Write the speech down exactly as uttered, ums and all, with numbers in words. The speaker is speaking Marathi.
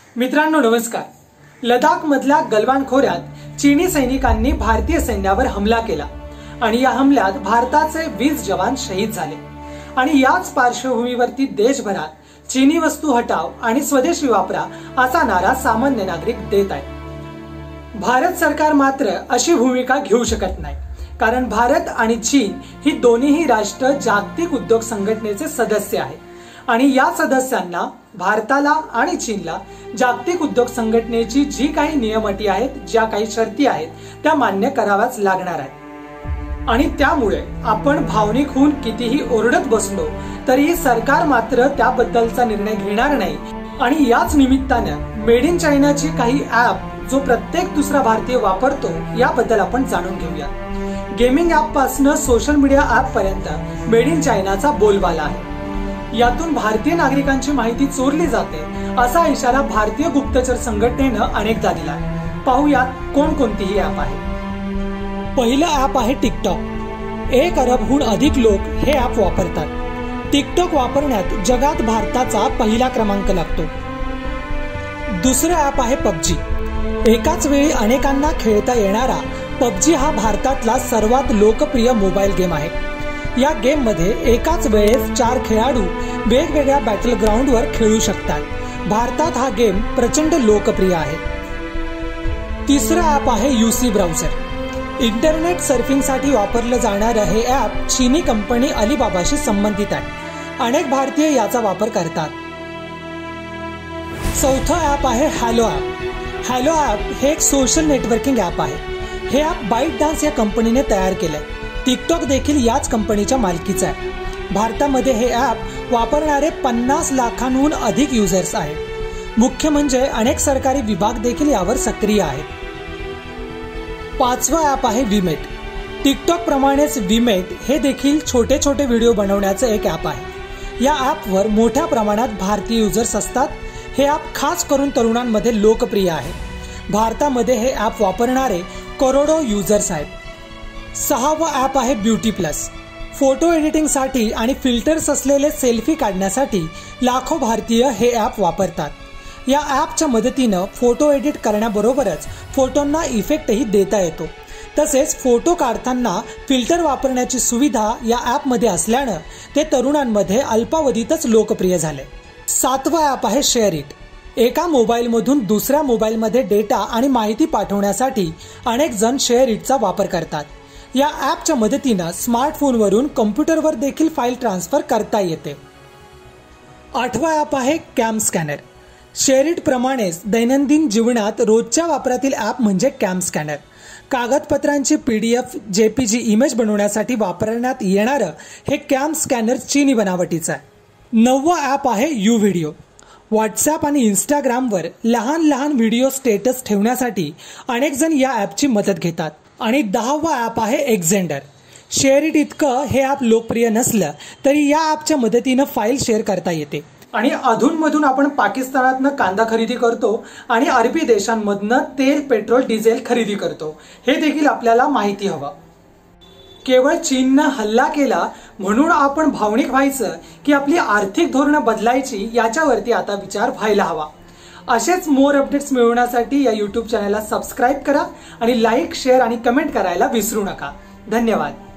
मित्रांनो नमस्कार। लडाख मधल्या गलवान खोऱ्यात चीनी सैनिकांनी भारतीय सैन्यावर हमला केला आणि या हमल्यात भारताचे वीस जवान शहीद झाले आणि याच पार्श्वभूमीवरती देशभरात चीनी वस्तू हटाव आणि स्वदेशी वापरा असा नारा सामान्य नागरिक देत आहेत। भारत सरकार मात्र अशी भूमिका घेऊ शकत नाही, कारण भारत आणि चीन ही दोन्हीही राष्ट्र जागतिक उद्योग संघटनेचे सदस्य आहेत आणि या सदस्यांना भारताला आणि चीनला जागतिक उद्योग संघटनेची जी काही नियम अटी आहेत, ज्या काही शर्ती आहेत त्या मान्य कराव्याच लागणार आहेत आणि त्यामुळे आपण भावनिक होऊन कितीही ओरडत बसलो तरी सरकार मात्र त्याबद्दलचा निर्णय घेणार नाही। आणि याच निमित्ताने मेड इन चायनाची काही ऍप जो प्रत्येक दुसरा भारतीय वापरतो याबद्दल आपण जाणून घेऊया। गेमिंग ऍप पासून सोशल मीडिया ऍप पर्यंत मेड इन चायनाचा बोलबाला आहे। यातून भारतीय नागरिकांची माहिती चोरली जाते असा इशारा भारतीय गुप्तचर संघटनेनं अनेकदा दिला। पाहूयात कोणकोणती ही ऍप आहे। पहिलं ऍप आहे टिकटॉक। एक अरबहून अधिक लोक हे ऍप वापरतात। टिकटॉक वापरण्यात जगात भारताचा पहिला क्रमांक लागतो। दुसरं ऍप आहे पबजी। एकाच वेळी अनेकांना खेळता येणारा पबजी हा भारतातला सर्वात लोकप्रिय मोबाईल गेम आहे। या गेम मध्ये एकाच वेळेस चार खेळाडू वेगवेगळ्या बॅटल ग्राउंड वर खेळू शकतात। भारतात हा गेम प्रचंड लोकप्रिय आहे। तिसरं ऍप आहे यूसी ब्राउझर। इंटरनेट सर्फिंग साठी वापरलं जाणारं हे ऍप चीनी कंपनी अलीबाबाशी संबंधित आहे। अनेक भारतीय याचा वापर करतात। चौथं ऍप आहे हॅलो ऍप। हॅलो ऍप हे एक सोशल नेटवर्किंग ऍप आहे। हे ऍप बाईट डान्स या कंपनीने तयार केलंय। टिकटॉक देखील याच कंपनीच्या मालकीचं आहे। भारतामध्ये हे ऍप वापरणारे पन्नास लाखांहून अधिक युजर्स आहेत। मुख्य म्हणजे अनेक सरकारी विभाग देखील यावर सक्रिय आहेत। पाचवा ऍप आहे वीमेट। टिकटॉक प्रमाणेच वीमेट हे देखील छोटे छोटे व्हिडिओ बनवण्याचं एक ऍप आहे। या ऍपवर मोठ्या प्रमाणात भारतीय युजर्स असतात। हे ऍप खास करून तरुणांमध्ये लोकप्रिय आहे। भारतामध्ये हे ऍप वापरणारे करोडो युजर्स आहेत। सहावा ऍप आहे ब्युटी प्लस। फोटो एडिटिंग साठी आणि फिल्टर्स असलेले सेल्फी काढण्यासाठी लाखो भारतीय हे ऍप वापरतात। या ऍपच्या मदतीनं फोटो एडिट करण्याबरोबरच फोटोंना इफेक्टही देता येतो। तसेच फोटो काढताना फिल्टर वापरण्याची सुविधा या ऍपमध्ये असल्यानं ते तरुणांमध्ये अल्पावधीतच लोकप्रिय झाले। सातवा ऍप आहे शेअर इट। एका मोबाईलमधून दुसऱ्या मोबाईलमध्ये डेटा आणि माहिती पाठवण्यासाठी अनेक जण शेअर इटचा वापर करतात। या ऍपच्या मदतीनं स्मार्टफोनवरून कम्प्युटरवर देखील फाईल ट्रान्सफर करता येते। आठवा ऍप आहे कॅम स्कॅनर। शेअरइट प्रमाणेच दैनंदिन जीवनात रोजच्या वापरातील ऍप म्हणजे कॅम स्कॅनर। कागदपत्रांची पीडीएफ जेपीजी इमेज बनवण्यासाठी वापरण्यात येणारं हे कॅम स्कॅनर चीनी बनावटीचं आहे। नववा ऍप आहे यू व्हिडिओ। व्हॉट्सअप आणि इंस्टाग्रामवर लहान लहान व्हिडिओ स्टेटस ठेवण्यासाठी अनेक जण या ऍपची मदत घेतात। आणि दहावा ऍप आहे एक्झेंडर। शेअरइट इतकं हे ऍप लोकप्रिय नसलं तरी या ऍपच्या मदतीनं फाईल शेअर करता येते। आणि अधूनमधून आपण पाकिस्तानातनं कांदा खरेदी करतो आणि अरबी देशांमधनं तेल पेट्रोल डिझेल खरेदी करतो, हे देखील आपल्याला माहिती हवं। केवळ चीननं हल्ला केला म्हणून आपण भावनिक व्हायचं की आपली आर्थिक धोरणं बदलायची याच्यावरती आता विचार व्हायला हवा। असेच मोर अपडेट्स मिळवण्यासाठी या यूट्यूब चॅनलला सबस्क्राईब करा आणि लाईक शेअर आणि कमेंट करायला विसरू नका। धन्यवाद।